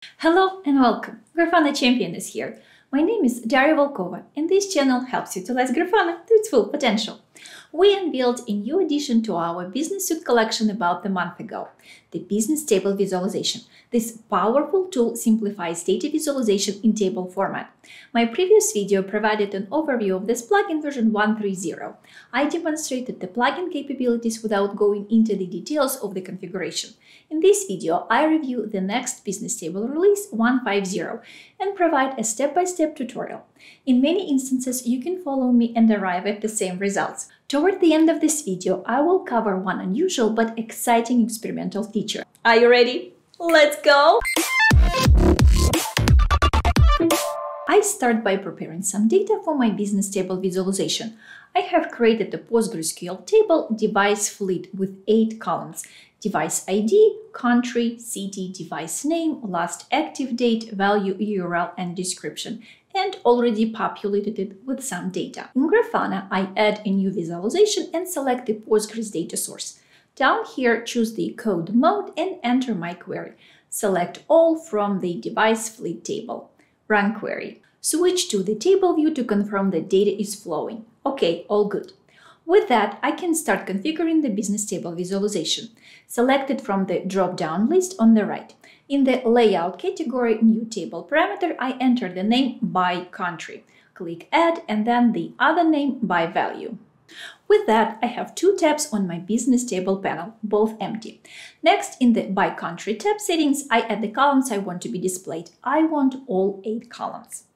Hello and welcome! Grafana Champion is here. My name is Daria Volkova, and this channel helps utilize Grafana to its full potential. We unveiled a new addition to our business suite collection about a month ago, the Business Table Visualization. This powerful tool simplifies data visualization in table format. My previous video provided an overview of this plugin version 1.3.0. I demonstrated the plugin capabilities without going into the details of the configuration. In this video, I review the next business table release 1.5.0 and provide a step-by-step tutorial. In many instances, you can follow me and arrive at the same results. Toward the end of this video, I will cover one unusual but exciting experimental feature. Are you ready? Let's go! I start by preparing some data for my business table visualization. I have created a PostgreSQL table device fleet with 8 columns: device ID, country, city, device name, last active date, value, URL, and description, and already populated it with some data. In Grafana, I add a new visualization and select the Postgres data source. Down here, choose the code mode and enter my query. Select all from the device fleet table. Run query. Switch to the table view to confirm the data is flowing. Okay, all good. With that, I can start configuring the business table visualization. Select it from the drop-down list on the right. In the Layout category, New Table Parameter, I enter the name by country. Click Add and then the other name by value. With that, I have 2 tabs on my business table panel, both empty. Next, in the By Country tab settings, I add the columns I want to be displayed. I want all 8 columns.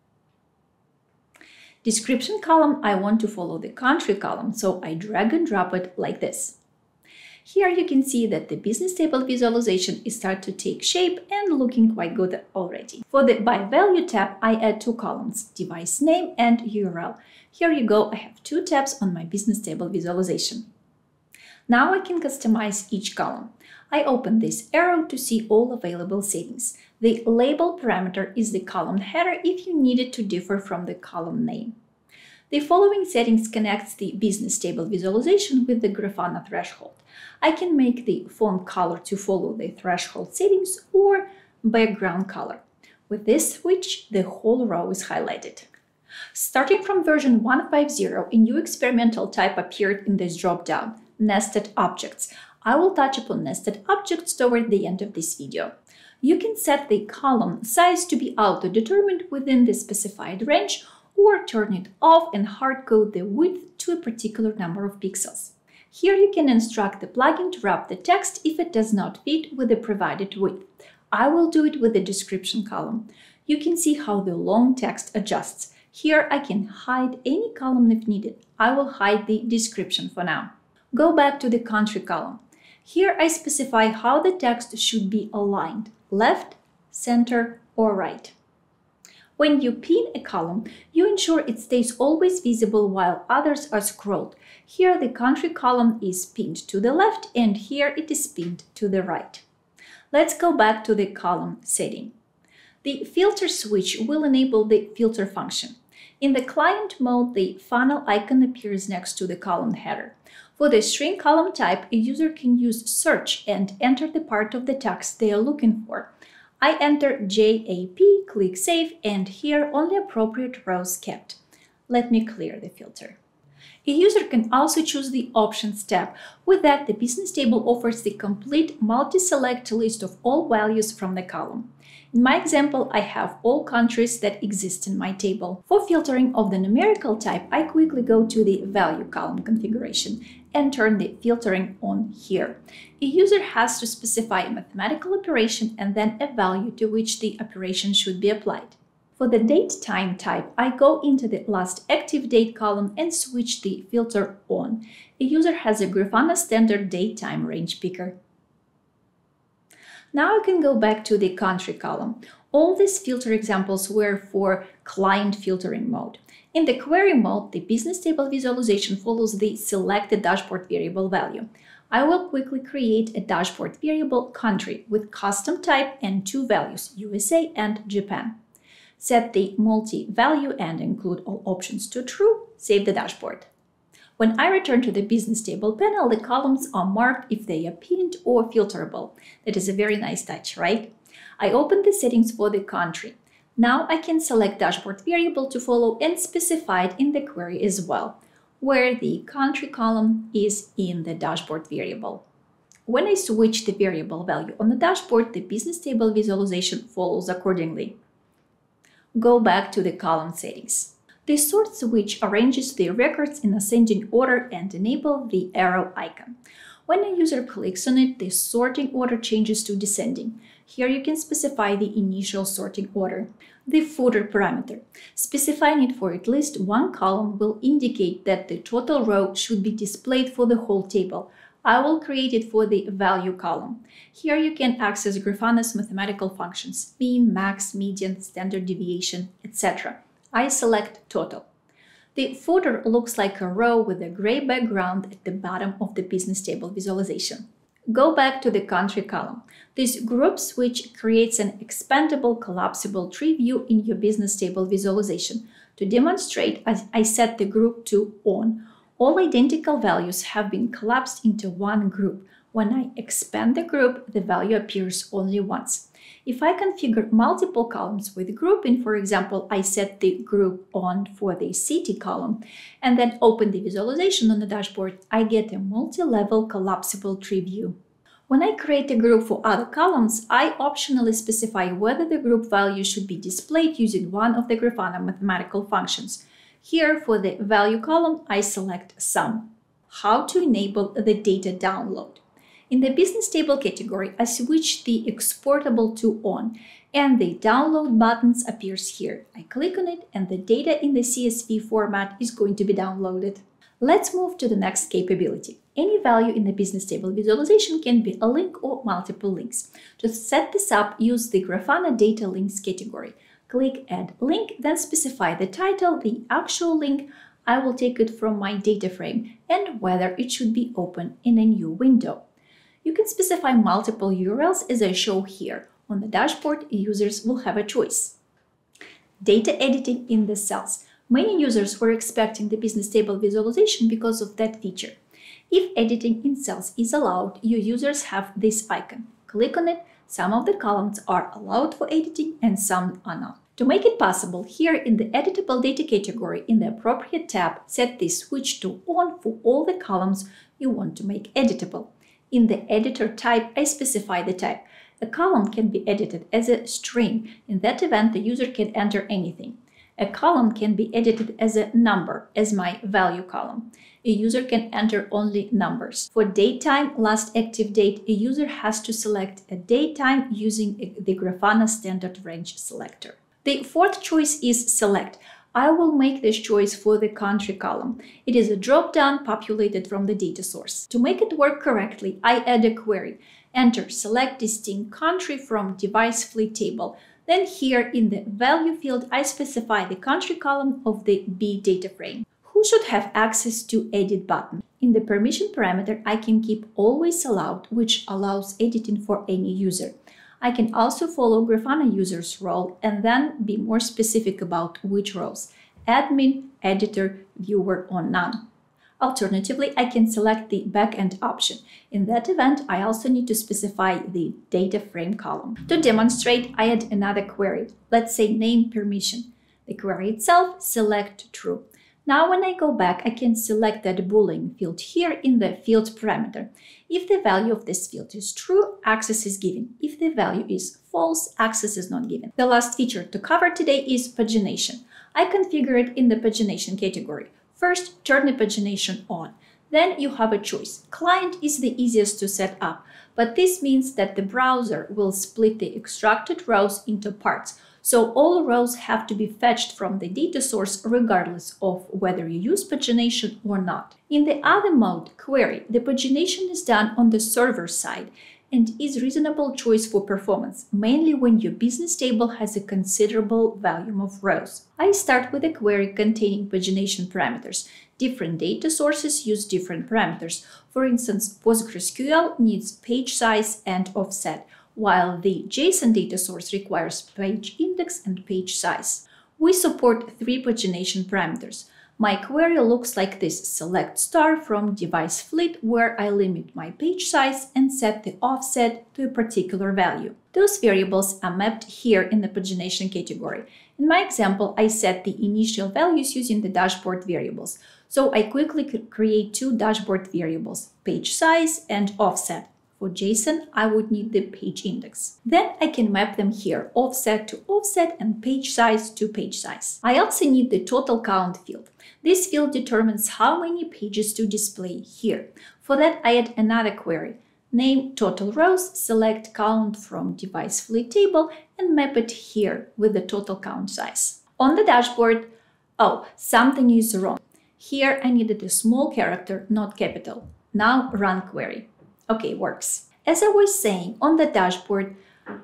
Description column, I want to follow the country column, so I drag and drop it like this. Here you can see that the business table visualization is starting to take shape and looking quite good already. For the By Value tab, I add 2 columns, device name and URL. Here you go, I have 2 tabs on my business table visualization. Now I can customize each column. I open this arrow to see all available settings. The label parameter is the column header if you need it to differ from the column name. The following settings connects the business table visualization with the Grafana threshold. I can make the font color to follow the threshold settings or background color. With this switch, the whole row is highlighted. Starting from version 1.5.0, a new experimental type appeared in this drop-down, Nested Objects. I will touch upon nested objects toward the end of this video. You can set the column size to be auto-determined within the specified range or turn it off and hard-code the width to a particular number of pixels. Here you can instruct the plugin to wrap the text if it does not fit with the provided width. I will do it with the description column. You can see how the long text adjusts. Here I can hide any column if needed. I will hide the description for now. Go back to the country column. Here I specify how the text should be aligned, left, center, or right. When you pin a column, you ensure it stays always visible while others are scrolled. Here the country column is pinned to the left and here it is pinned to the right. Let's go back to the column setting. The filter switch will enable the filter function. In the client mode, the funnel icon appears next to the column header. For the string column type, a user can use search and enter the part of the text they are looking for. I enter JAP, click Save, and here only appropriate rows kept. Let me clear the filter. A user can also choose the Options tab. With that, the business table offers the complete multi-select list of all values from the column. In my example, I have all countries that exist in my table. For filtering of the numerical type, I quickly go to the Value column configuration and turn the filtering on here. A user has to specify a mathematical operation and then a value to which the operation should be applied. For the date time type, I go into the last active date column and switch the filter on. A user has a Grafana standard date time range picker. Now I can go back to the country column. All these filter examples were for client filtering mode. In the query mode, the business table visualization follows the selected dashboard variable value. I will quickly create a dashboard variable country with custom type and 2 values, USA and Japan. Set the multi-value and include all options to true, save the dashboard. When I return to the business table panel, the columns are marked if they are pinned or filterable. That is a very nice touch, right? I open the settings for the country. Now I can select dashboard variable to follow and specify it in the query as well, where the country column is in the dashboard variable. When I switch the variable value on the dashboard, the business table visualization follows accordingly. Go back to the column settings. The sort switch arranges the records in ascending order and enables the arrow icon. When a user clicks on it, the sorting order changes to descending. Here you can specify the initial sorting order. The footer parameter. Specifying it for at least one column will indicate that the total row should be displayed for the whole table. I will create it for the value column. Here you can access Grafana's mathematical functions, mean, max, median, standard deviation, etc. I select total. The footer looks like a row with a gray background at the bottom of the business table visualization. Go back to the country column. This group switch creates an expandable collapsible tree view in your business table visualization. To demonstrate, I set the group to on. All identical values have been collapsed into one group. When I expand the group, the value appears only once. If I configure multiple columns with grouping, for example, I set the group on for the city column and then open the visualization on the dashboard, I get a multi-level collapsible tree view. When I create a group for other columns, I optionally specify whether the group value should be displayed using one of the Grafana mathematical functions. Here, for the value column, I select sum. How to enable the data download. In the business table category, I switch the exportable to on, and the download buttons appears here. I click on it, and the data in the CSV format is going to be downloaded. Let's move to the next capability. Any value in the business table visualization can be a link or multiple links. To set this up, use the Grafana Data Links category. Click Add Link, then specify the title, the actual link. I will take it from my data frame, and whether it should be open in a new window. You can specify multiple URLs as I show here. On the dashboard, users will have a choice. Data editing in the cells. Many users were expecting the business table visualization because of that feature. If editing in cells is allowed, your users have this icon. Click on it. Some of the columns are allowed for editing and some are not. To make it possible, here in the editable data category in the appropriate tab, set the switch to on for all the columns you want to make editable. In the editor type, I specify the type. A column can be edited as a string. In that event, the user can enter anything. A column can be edited as a number, as my value column. A user can enter only numbers. For datetime, last active date, a user has to select a datetime using the Grafana standard range selector. The fourth choice is select. I will make this choice for the country column. It is a drop-down populated from the data source. To make it work correctly, I add a query. Enter select distinct country from device fleet table. Then here in the value field, I specify the country column of the B data frame. Who should have access to edit button? In the permission parameter, I can keep always allowed, which allows editing for any user. I can also follow Grafana user's role and then be more specific about which roles: admin, editor, viewer, or none. Alternatively, I can select the backend option. In that event, I also need to specify the data frame column. To demonstrate, I add another query. Let's say name permission. The query itself, select true. Now when I go back, I can select that Boolean field here in the field parameter. If the value of this field is true, access is given. If the value is false, access is not given. The last feature to cover today is pagination. I configure it in the pagination category. First, turn the pagination on. Then you have a choice. Client is the easiest to set up, but this means that the browser will split the extracted rows into parts. So all rows have to be fetched from the data source regardless of whether you use pagination or not. In the other mode, query, the pagination is done on the server side and is reasonable choice for performance, mainly when your business table has a considerable volume of rows. I start with a query containing pagination parameters. Different data sources use different parameters. For instance, PostgreSQL needs page size and offset, while the JSON data source requires page index and page size. We support 3 pagination parameters: My query looks like this: select star from device fleet, where I limit my page size and set the offset to a particular value. Those variables are mapped here in the pagination category. In my example, I set the initial values using the dashboard variables. So I quickly create two dashboard variables, page size and offset. For JSON, I would need the page index. Then I can map them here, offset to offset and page size to page size. I also need the total count field. This field determines how many pages to display here. For that, I add another query. Name total rows, select count from device fleet table and map it here with the total count size. On the dashboard, something is wrong. Here I needed a small character, not capital. Now run query. Okay, works. As I was saying, on the dashboard,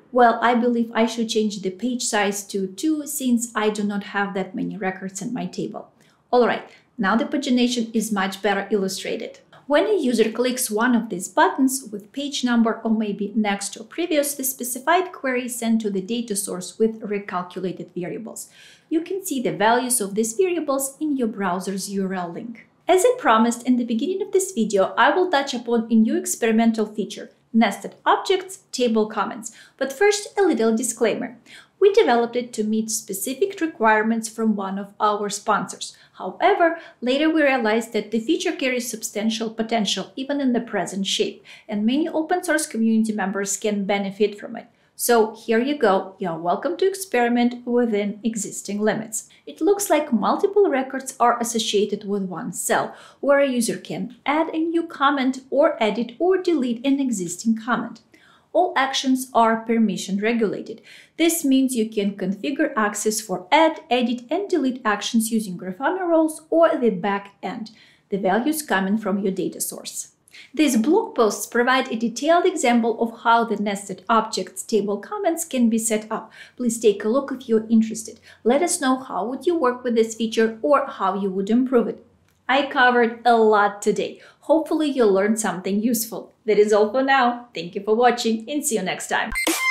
I believe I should change the page size to 2 since I do not have that many records in my table. Alright, now the pagination is much better illustrated. When a user clicks one of these buttons with page number or maybe next or previous, the specified query is sent to the data source with recalculated variables. You can see the values of these variables in your browser's URL link. As I promised in the beginning of this video, I will touch upon a new experimental feature, nested objects, table comments. But first, a little disclaimer. We developed it to meet specific requirements from one of our sponsors. However, later we realized that the feature carries substantial potential even in the present shape, and many open source community members can benefit from it. So here you go, you are welcome to experiment within existing limits. It looks like multiple records are associated with one cell, where a user can add a new comment or edit or delete an existing comment. All actions are permission regulated. This means you can configure access for add, edit, and delete actions using Grafana roles or the back end, the values coming from your data source. These blog posts provide a detailed example of how the nested objects table comments can be set up. Please take a look if you're interested. Let us know how would you work with this feature or how you would improve it. I covered a lot today. Hopefully you learned something useful. That is all for now. Thank you for watching and see you next time.